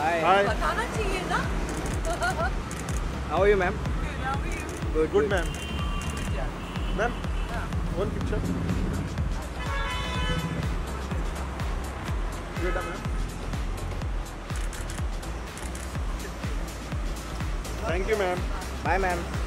Hi. Hi. बताना चाहिए ना. How are you, ma'am? Good, how are you? Good, ma'am. Ma'am, one picture. Wait a minute. Thank you, ma'am. Bye, ma'am.